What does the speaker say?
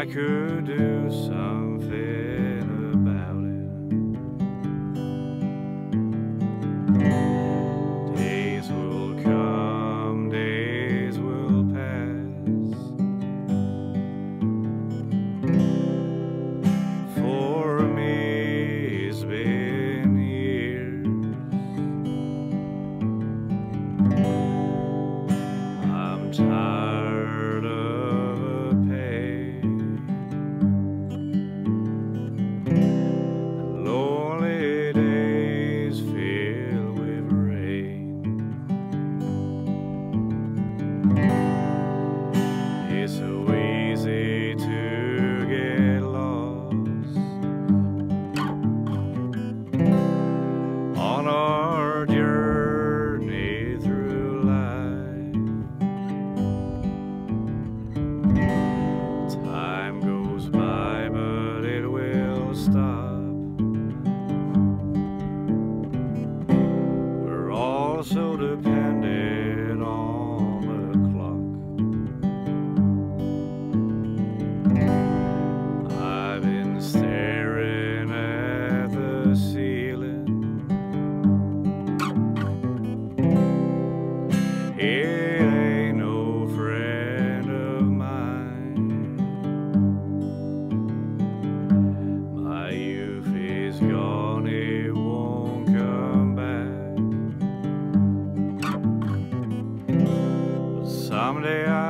I could do something about it. Days will come, days will pass. For me, it's been years. I'm tired of a pain, lonely days filled with rain. It's so easy to get lost on our journey through life. Time goes by, but it will stop. We're all so dependent on the clock. I've been staring at the ceiling. It ain't no friend of mine. My youth is gone, it won't come back. But someday